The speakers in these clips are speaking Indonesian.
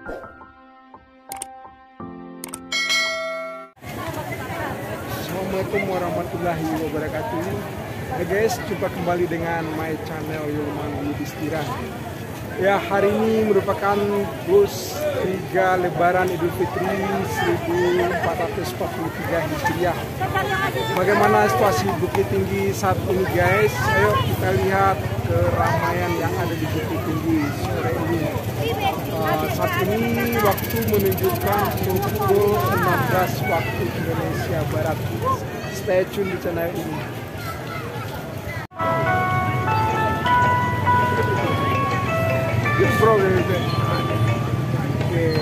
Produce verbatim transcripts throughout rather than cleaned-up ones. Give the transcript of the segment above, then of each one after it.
Assalamualaikum warahmatullahi wabarakatuh. Hai guys, jumpa kembali dengan my channel Yulman Yudhistira. Ya, hari ini merupakan plus tiga Lebaran Idul Fitri seribu empat ratus empat puluh tiga Hijriah. Bagaimana situasi Bukit Tinggi saat ini guys? Ayo kita lihat keramaian yang ada di Bukit Tinggi sore ini. Uh, saat ini waktu menunjukkan pukul enam belas waktu Indonesia Barat. Stay tune di channel ini. Good bro, baby. Okay.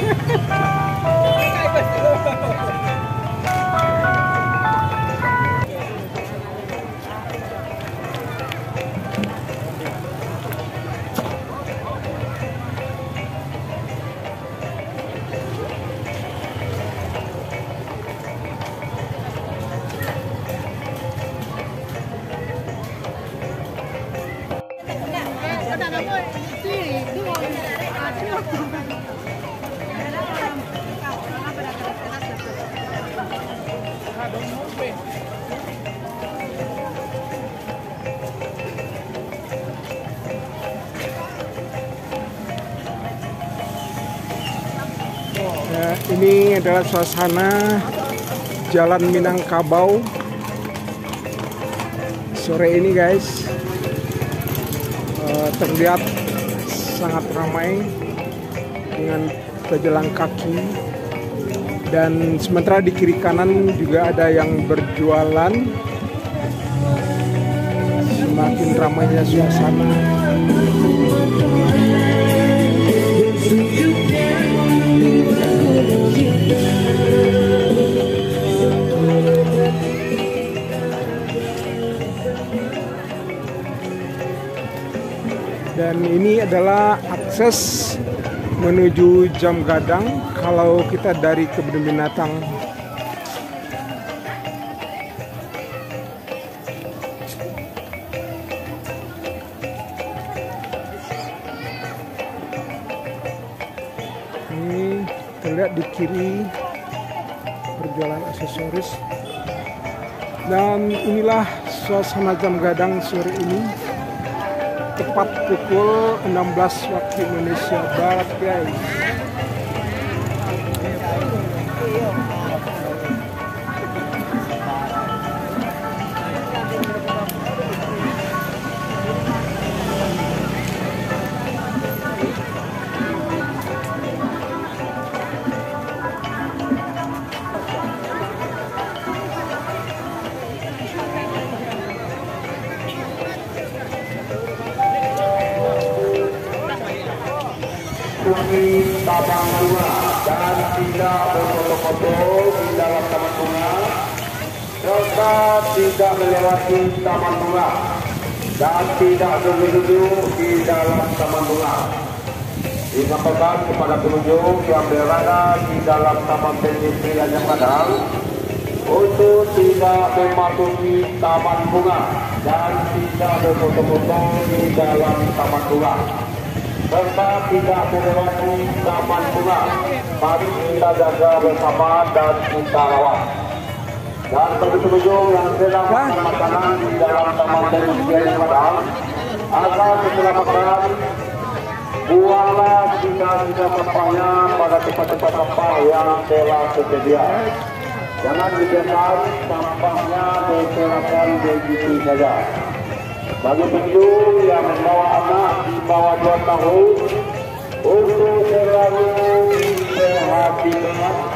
Ya, ini adalah suasana Jalan Minangkabau sore ini guys. Uh, terlihat sangat ramai dengan pejalan kaki, dan sementara di kiri kanan juga ada yang berjualan. Semakin ramainya suasana. Dan ini adalah akses menuju Jam Gadang kalau kita dari kebun binatang. Ini terlihat di kiri berjualan aksesoris. Dan inilah suasana Jam Gadang sore ini. Tepat pukul enam belas waktu Indonesia Barat guys. Tabang bunga dan tidak berfoto-foto di dalam taman bunga, serta tidak melewati taman bunga dan tidak duduk-duduk di dalam taman bunga. Disampaikan kepada pengunjung yang berada di dalam taman pendistri Jam Gadang untuk tidak memasuki taman bunga dan tidak berfoto-foto di dalam taman bunga, serta tidak melewati taman bunga. Mari kita jaga bersama dan kita rawat. Dan bagi pengunjung yang sedang makan makanan di dalam taman pendistri Jam Gadang, agar setelah makan buanglah sisa-sisa sampahnya pada tempat-tempat sampah yang telah tersedia. Jangan dibiarkan sampahnya berserakan begitu saja. Bagi pengunjung yang membawa anak di bawah dua tahun, untuk selalu diperhatikan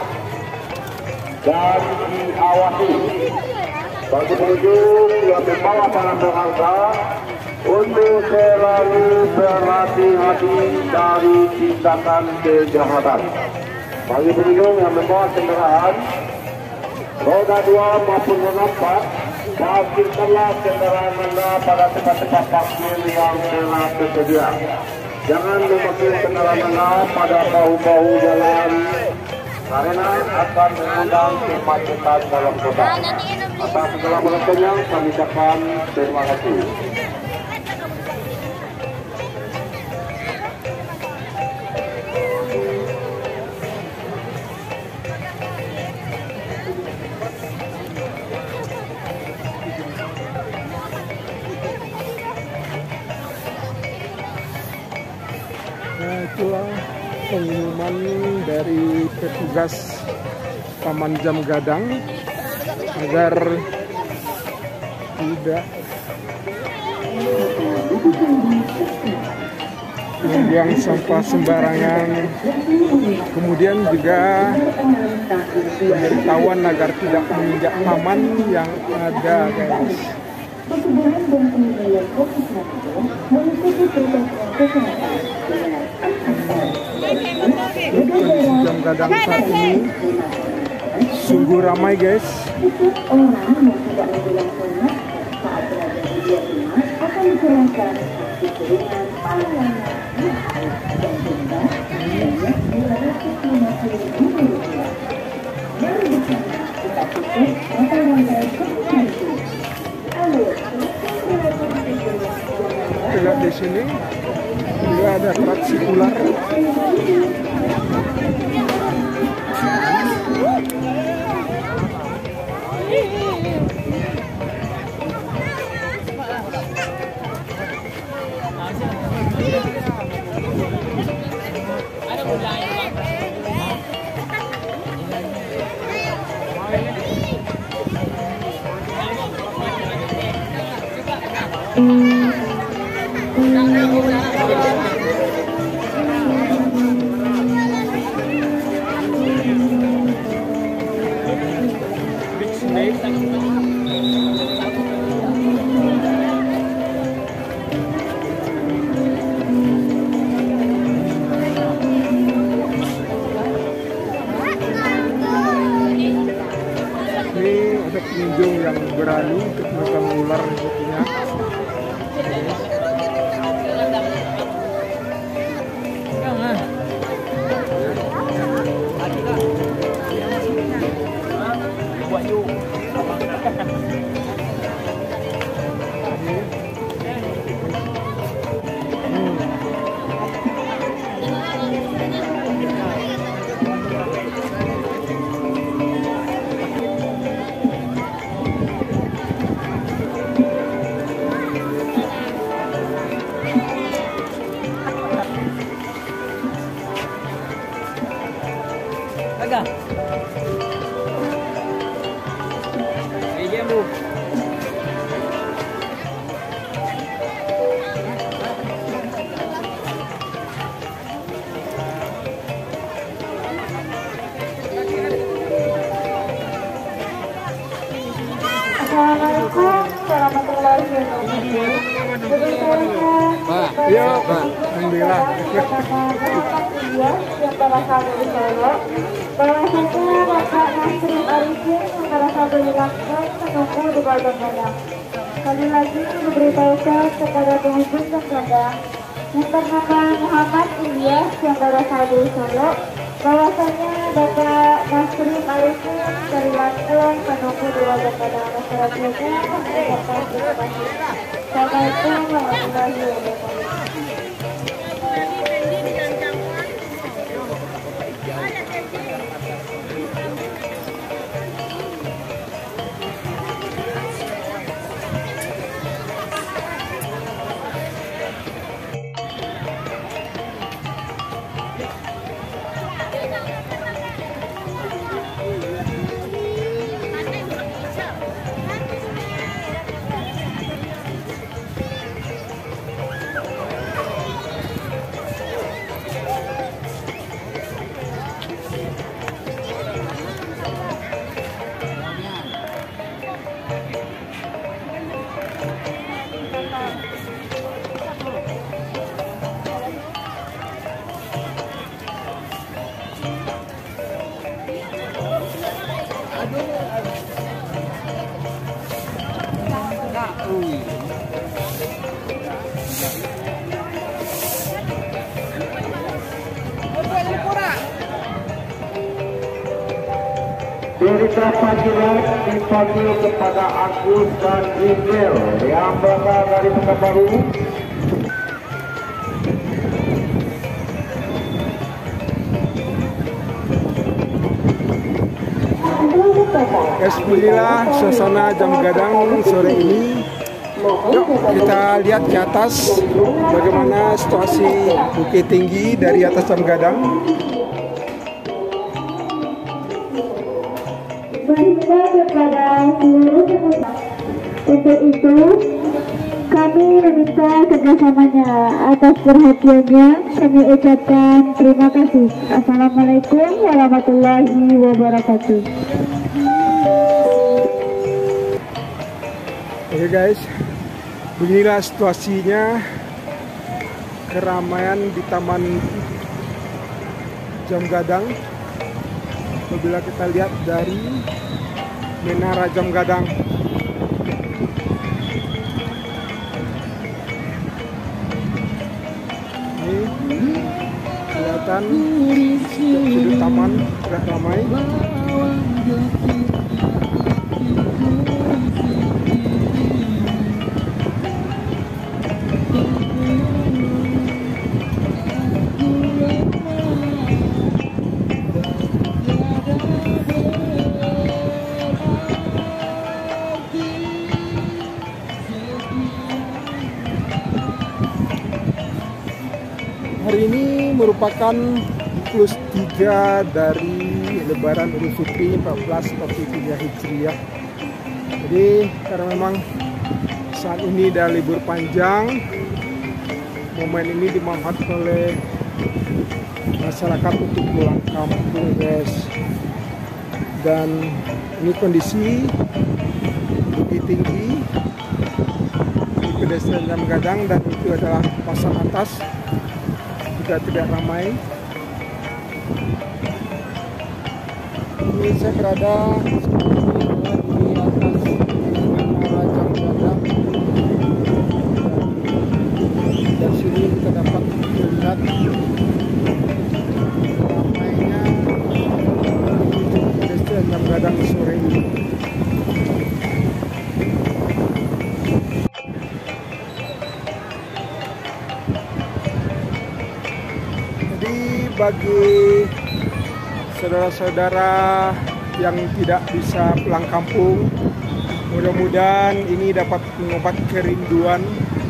dan diawasi. Bagi pengunjung yang membawa barang berharga, untuk selalu berhati-hati dari tindakan kejahatan. Bagi pengunjung yang membawa kendaraan roda dua maupun roda empat, parkirkanlah kendaraan Anda pada tempat-tempat parkir yang telah tersedia. Jangan memakir kendaraan Anda pada bahu-bahu jalan, karena akan mengundang kemacetan dalam kota. Atas segala penontonnya, kami ucapkan terima kasih. Nah, itulah pengumuman dari petugas Taman Jam Gadang agar tidak membuang sampah sembarangan. Kemudian juga pemberitahuan agar tidak menginjak taman yang ada, guys. Kondisi Jam Gadang saat ini sungguh ramai, guys. Orang yang tidak menjelang sunat saat berada di dia rumah akan dijalankan dengan pelayanan dan denda sebanyak dua ratus lima puluh ribu rupiah. Mari bersama kita tutup mata rantai covid sembilan belas. Alur Lihat di sini juga ada atraksi ular. Ada pengunjung yang berani untuk megang ular sepertinya. Agak. Iya, Bu. Assalamualaikum warahmatullahi wabarakatuh. Pak, iya Pak, alhamdulillah. Yang berasal dari Solo, bahwasanya Bapak Nasrim Arifin yang berasal dari Lampung menunggu di Jam Gadang. Kali lagi diberitahukan kepada pengunjung Jam Gadang yang bernama Muhammad Ilyas yang berasal dari Solo, bahwasanya Bapak Nasrim Arifin dari Lampung menunggu di Jam Gadang. Masyarakat mengucapkan terima kasih. Assalamualaikum warahmatullahi wabarakatuh. Berita panggilan dipanggil kepada Agus dan Rizal yang berasal dari Pekanbaru. Alhamdulillah, suasana Jam Gadang sore ini Yuk kita lihat ke atas bagaimana situasi Bukit Tinggi dari atas Jam Gadang. Berita kepada seluruh penumpang. Untuk itu, kami meminta kerjasamanya. Atas perhatiannya, kami ucapkan terima kasih. Assalamualaikum warahmatullahi wabarakatuh. Oke guys, beginilah situasinya keramaian di Taman Jam Gadang. Apabila kita lihat dari Menara Jam Gadang, ini kelihatan sudut taman sudah ramai. Hari ini merupakan plus tiga dari Lebaran Idul Fitri seribu empat ratus empat puluh tiga Hijriah. Jadi karena memang saat ini ada libur panjang, momen ini dimanfaatkan oleh masyarakat untuk pulang kampung guys. Dan ini kondisi Bukit Tinggi di pedestrian Jam Gadang, dan itu adalah pasar atas. Tidak ramai. Ini saya berada di atas Menara Jam Gadang. Dari sini kita dapat melihat ramainya pedestrian Jam Gadang sore ini. Bagi saudara-saudara yang tidak bisa pulang kampung, mudah-mudahan ini dapat mengobat kerinduan.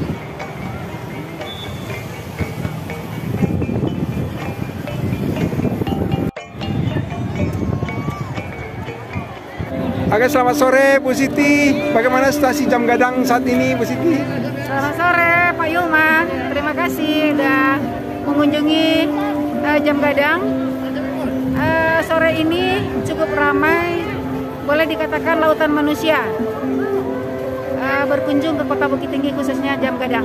Oke, selamat sore Bu Siti. Bagaimana situasi Jam Gadang saat ini Bu Siti? Selamat sore Pak Yulman. Terima kasih sudah mengunjungi Uh, Jam Gadang. Uh, sore ini cukup ramai, boleh dikatakan lautan manusia uh, berkunjung ke Kota Bukit Tinggi, khususnya Jam Gadang.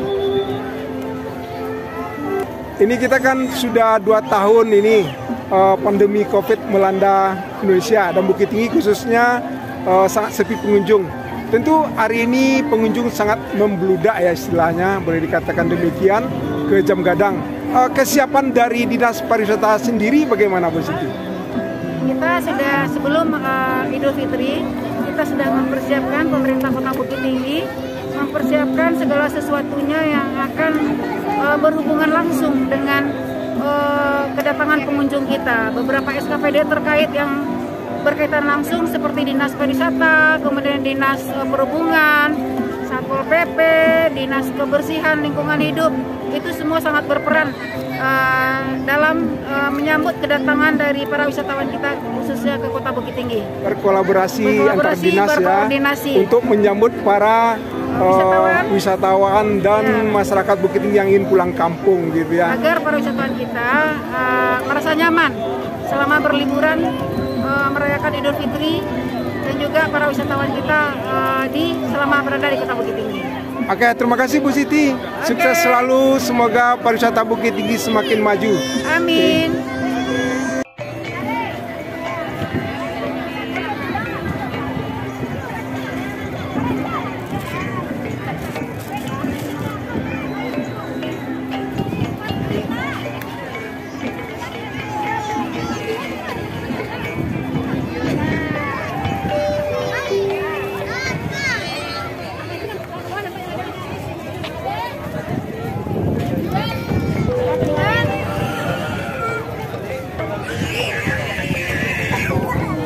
Ini kita kan sudah dua tahun ini uh, pandemi COVID melanda Indonesia, dan Bukit Tinggi khususnya uh, sangat sepi pengunjung. Tentu hari ini pengunjung sangat membludak ya, istilahnya boleh dikatakan demikian, ke Jam Gadang. Uh, kesiapan dari Dinas Pariwisata sendiri bagaimana Bu Siti? Kita sudah sebelum uh, Idul Fitri, kita sudah mempersiapkan, pemerintah Kota Bukit Tinggi mempersiapkan segala sesuatunya yang akan uh, berhubungan langsung dengan uh, kedatangan pengunjung kita. Beberapa S K P D terkait yang berkaitan langsung seperti Dinas Pariwisata, kemudian Dinas uh, Perhubungan, Satpol P P, Dinas Kebersihan Lingkungan Hidup, itu semua sangat berperan uh, dalam uh, menyambut kedatangan dari para wisatawan kita, khususnya ke Kota Bukit Tinggi. Berkolaborasi, antar dinas ya, untuk menyambut para uh, wisatawan, wisatawan dan ya, masyarakat Bukit Tinggi yang ingin pulang kampung gitu ya. Agar para wisatawan kita uh, merasa nyaman selama berliburan uh, merayakan Idul Fitri, dan juga para wisatawan kita uh, di selama berada di Kota Bukit Tinggi. Oke, terima kasih Bu Siti. Sukses okay. Selalu, semoga pariwisata Bukit Tinggi semakin maju. Amin.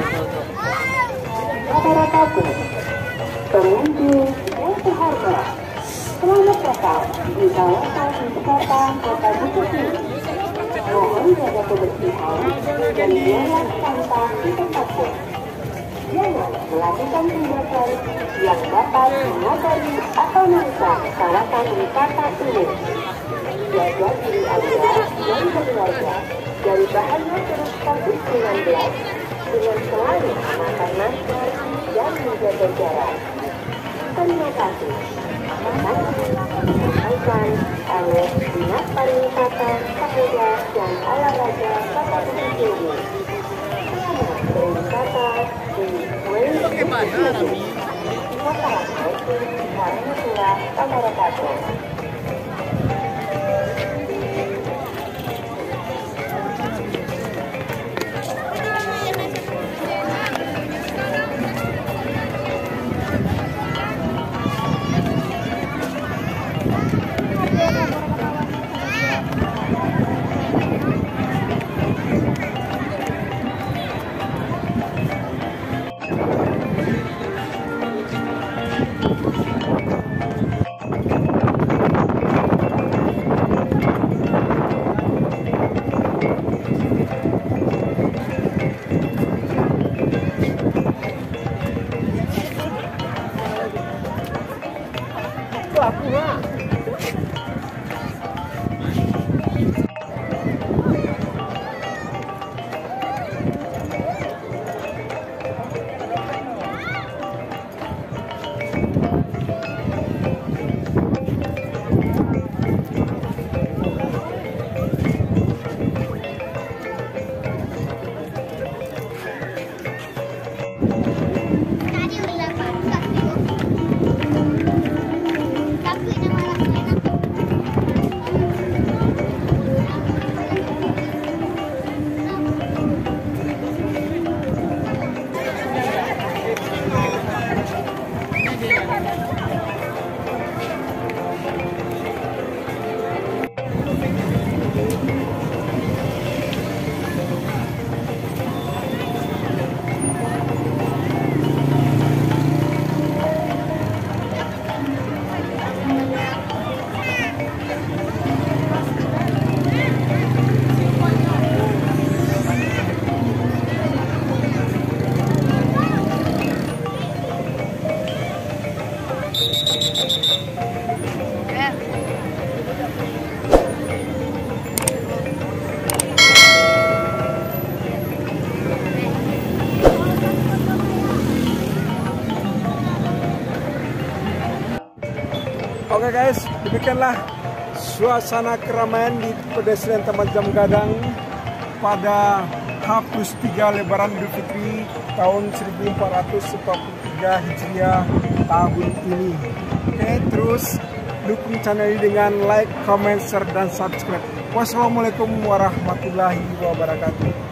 Pengunjung yang berharga, Selamat datang di kawasan wisata Kota Bukit Tinggi. Mohon jaga kebersihan dan buanglah sampah di tempatnya. Jangan melakukan tindakan yang dapat mengotori atau merusak kawasan wisata ini. Jaga diri Anda dan keluarga dari bahaya virus covid sembilan belas dengan selalu memakai masker dan menjaga jarak. Terima kasih. Disampaikan oleh Dinas Pariwisata, Pemuda dan Olahraga Kota Bukit Tinggi. Selamat berwisata di Wassalamualaikum warahmatullahi wabarakatuh. Oke guys, demikianlah suasana keramaian di pedestrian Taman Jam Gadang pada H plus tiga Lebaran Idul Fitri tahun seribu empat ratus empat puluh tiga Hijriah tahun ini. Oke, terus dukung channel ini dengan like, comment, share, dan subscribe. Wassalamualaikum warahmatullahi wabarakatuh.